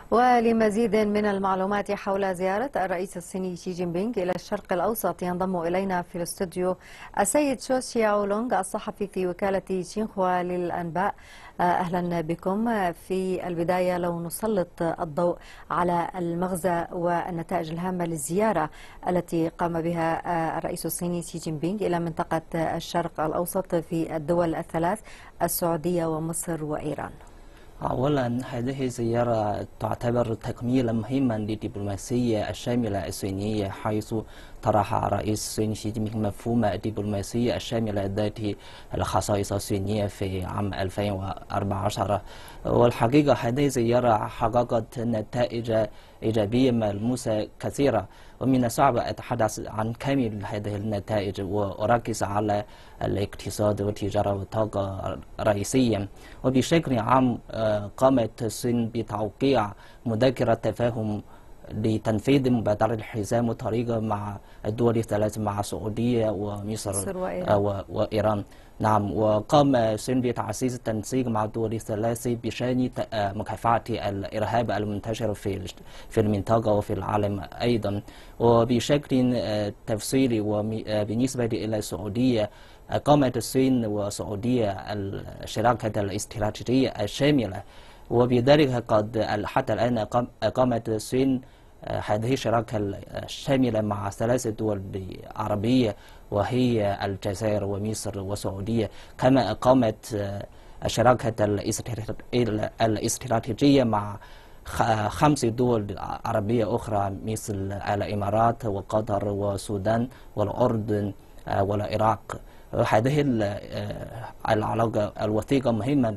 ولمزيد من المعلومات حول زيارة الرئيس الصيني شي جين بينغ إلى الشرق الأوسط ينضم إلينا في الاستوديو السيد شو شياو لونغ الصحفي في وكالة شينخوا للأنباء. أهلا بكم. في البداية لو نسلط الضوء على المغزى والنتائج الهامة للزيارة التي قام بها الرئيس الصيني شي جين بينغ إلى منطقة الشرق الأوسط في الدول الثلاث السعودية ومصر وإيران. أولا هذه الزيارة تعتبر تكميلا مهما للدبلوماسية الشاملة الصينية، حيث طرح الرئيس الصيني شي جين بينغ مفهوم الدبلوماسية الشاملة ذات الخصائص الصينية في عام 2014. والحقيقة هذه الزيارة حققت نتائج إيجابية ملموسة كثيرة، ومن الصعب أتحدث عن كامل هذه النتائج وأركز على الاقتصاد والتجارة والطاقة رئيسيا. وبشكل عام قامت الصين بتوقيع مذكرة تفاهم لتنفيذ مبادرة الحزام والطريق مع الدول الثلاث، مع السعودية ومصر وإيران. نعم، وقام الصين بتعزيز التنسيق مع الدول الثلاث بشأن مكافحة الإرهاب المنتشر في المنطقة وفي العالم أيضا. وبشكل تفصيلي وبالنسبة إلى السعودية، قامت الصين والسعودية الشراكة الاستراتيجية الشاملة، وبذلك قد حتى الآن قامت الصين هذه الشراكة الشاملة مع ثلاث دول عربية، وهي الجزائر ومصر والسعودية. كما قامت الشراكة الاستراتيجية مع 5 دول عربية أخرى مثل الإمارات وقطر والسودان والأردن والعراق. هذه العلاقة الوثيقة مهمة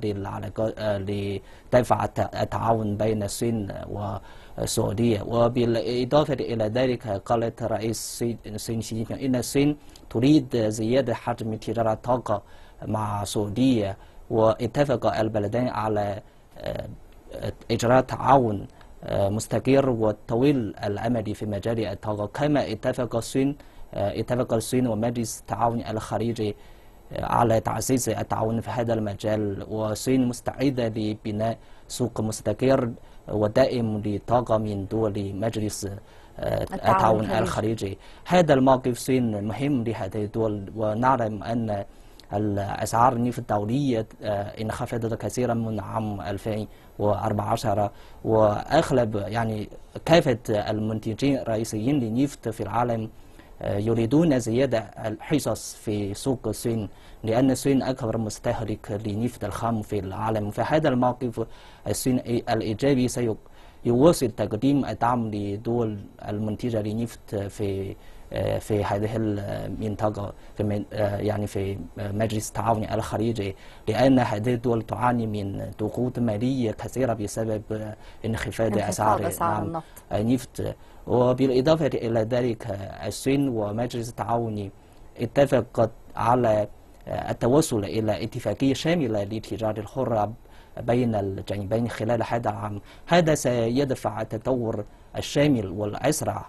لدفع التعاون بين الصين والسعودية. وبالإضافة إلى ذلك، قالت رئيس الصين شي جين بينغ إن الصين تريد زيادة حجم تجارة الطاقة مع السعودية، واتفق البلدين على إجراء تعاون مستقر وطويل الأمد في مجال الطاقة. كما اتفق الصين ومجلس التعاون الخليجي على تعزيز التعاون في هذا المجال، والصين مستعدة لبناء سوق مستقر ودائم للطاقة من دول مجلس التعاون الخليجي. هذا الموقف الصين مهم لهذه الدول، ونعلم أن الأسعار النفط الدولية انخفضت كثيرا من عام 2014، وأغلب كافة المنتجين الرئيسيين للنفط في العالم يريدون زيادة الحصص في سوق الصين، لأن الصين أكبر مستهلك لنفط الخام في العالم. فهذا الموقف الصين الإيجابي سيواصل تقديم الدعم لدول المنتجة لنفط في هذه المنطقة، في مجلس التعاون الخليجي، لأن هذه الدول تعاني من ضغوط مالية كثيرة بسبب انخفاض أسعار النفط. وبالإضافة إلى ذلك، الصين ومجلس التعاون اتفقت على التوصل إلى اتفاقية شاملة للتجارة الحرة بين الجانبين خلال هذا العام. هذا سيدفع التطور الشامل والأسرع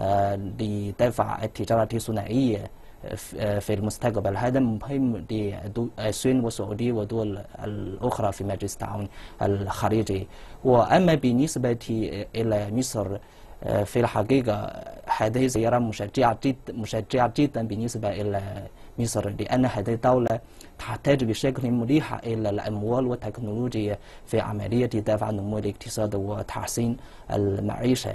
لدفع التجارة الثنائية في المستقبل. هذا مهم للصين والسعودية والدول الأخرى في مجلس التعاون الخليجي. وأما بالنسبة إلى مصر، في الحقيقة هذه زيارة مشجعة جدا بالنسبة إلى مصر، لأن هذه الدولة تحتاج بشكل ملح إلى الأموال والتكنولوجيا في عملية دفع نمو الاقتصاد وتحسين المعيشة.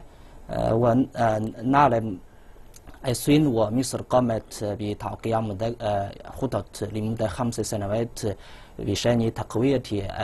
ونعلم الصين ومصر قامت بتوقيع خطط لمدة 5 سنوات بشأن تقوية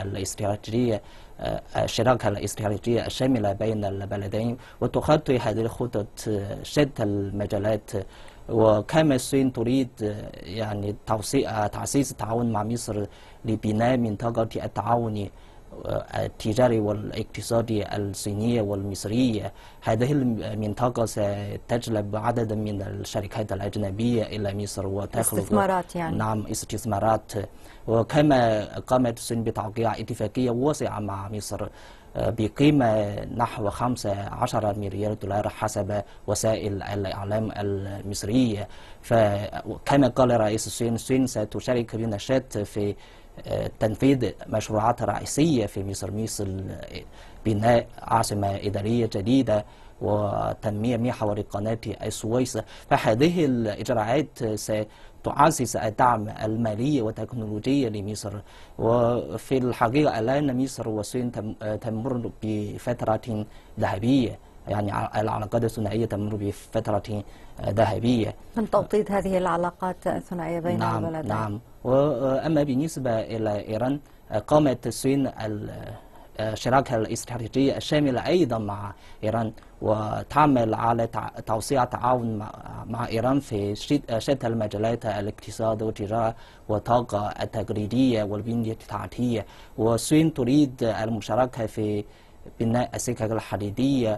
الشراكة الاستراتيجية الشاملة بين البلدين، وتخطي هذه الخطط شتى المجالات. وكما الصين تريد تعزيز التعاون مع مصر لبناء منطقة التعاون التجاري والاقتصادي الصينية والمصرية. هذه المنطقة ستجلب عددا من الشركات الأجنبية إلى مصر وتخلق استثمارات نعم استثمارات. وكما قامت الصين بتوقيع اتفاقية واسعة مع مصر بقيمة نحو 15 مليار دولار حسب وسائل الإعلام المصرية. فكما قال رئيس الصين ستشارك بنشاط في تنفيذ مشروعات رئيسية في مصر، مثل بناء عاصمة إدارية جديدة وتنمية محور قناة السويس. فهذه الإجراءات ستعزز الدعم المالي والتكنولوجي لمصر. وفي الحقيقة الآن مصر والصين تمر بفترة ذهبية، يعني العلاقات الثنائية تمر بفترة ذهبية من توطيد هذه العلاقات الثنائية بين البلدين. نعم. وأما بالنسبة إلى إيران، قامت الصين الشراكة الاستراتيجية الشاملة أيضا مع إيران، وتعمل على توسيع التعاون مع إيران في شتى المجالات: الاقتصاد والتجارة والطاقة التقليدية والبنية التحتية. والصين تريد المشاركة في بناء السكك الحديدية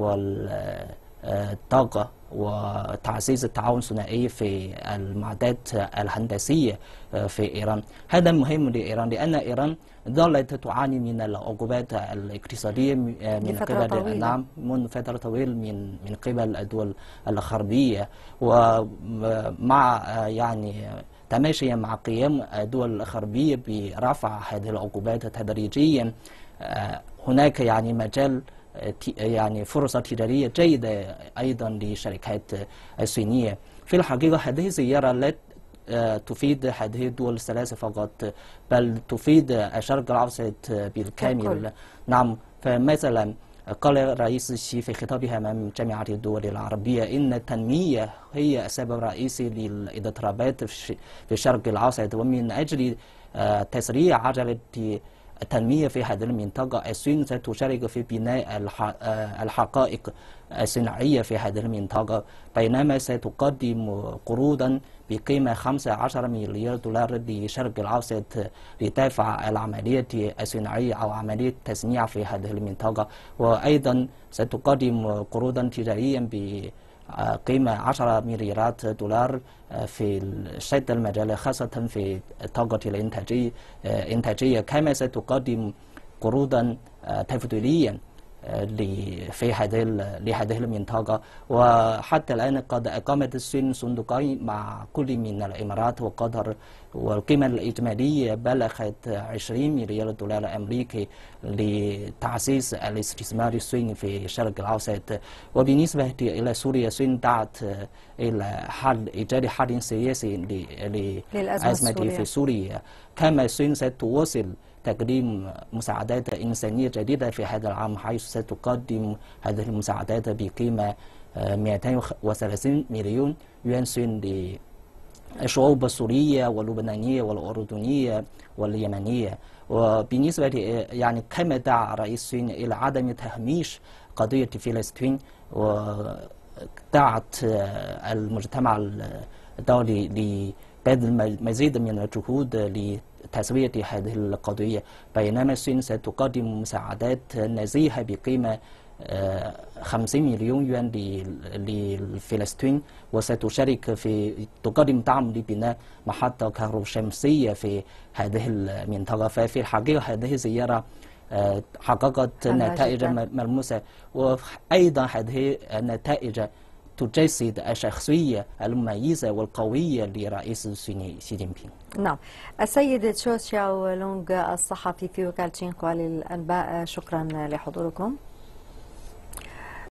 والطاقة وتعزيز التعاون الثنائي في المعدات الهندسية في إيران. هذا مهم لإيران، لأن إيران ظلت تعاني من العقوبات الاقتصادية من قبل منذ فترة طويلة من قبل الدول الغربية، ومع يعني تماشيا مع قيام الدول الغربية برفع هذه العقوبات تدريجيا، هناك يعني مجال يعني فرصة تجارية جيدة أيضا للشركات الصينية. في الحقيقة هذه الزيارة لا تفيد هذه الدول الثلاثة فقط، بل تفيد الشرق الأوسط بالكامل. نعم. فمثلا قال الرئيس السيسي في خطابه أمام جامعة الدول العربية إن التنمية هي السبب الرئيسي للاضطرابات في الشرق الأوسط، ومن أجل تسريع عجلة التنمية في هذه المنطقة الصين ستشارك في بناء الحقائق الصناعية في هذه المنطقة، بينما ستقدم قروضا بقيمة 15 مليار دولار للشرق الأوسط لدفع العملية الصناعية أو عملية التصنيع في هذه المنطقة. وأيضا ستقدم قروضا تجاريا بقيمة 10 مليارات دولار في شتى المجال، خاصة في الطاقة الإنتاجية. كما ستقدم قروضا تفضيليا لهذه المنطقة. وحتى الآن قد أقامت الصين صندوقين مع كل من الإمارات وقطر، والقيمة الإجمالية بلغت 20 مليار دولار أمريكي لتعزيز الاستثمار الصيني في الشرق الأوسط. وبالنسبة إلى سوريا، الصين دعت إلى إيجاد حل سياسي للأزمة في سوريا. كما الصين ستواصل تقديم مساعدات إنسانية جديدة في هذا العام، حيث ستقدم هذه المساعدات بقيمة 230 مليون يوان صيني للشعوب السورية واللبنانية والأردنية واليمنية. وبالنسبة يعني كما دعا رئيس الصين إلى عدم تهميش قضية فلسطين، ودعت المجتمع الدولي لبذل مزيد من الجهود لتسوية هذه القضية، بينما الصين ستقدم مساعدات نزيهة بقيمة 50 مليون يوان لفلسطين، وستشارك في تقدم دعم لبناء محطة كهرباء شمسية في هذه المنطقة. ففي الحقيقة هذه الزيارة حققت نتائج ملموسة، وأيضا هذه النتائج تجسد الشخصية المميزة والقوية لرئيس الصيني شي جين بينغ. نعم. السيد تشو تشاو لونغ الصحفي في وكالة شينخوا للأنباء، شكرا لحضوركم.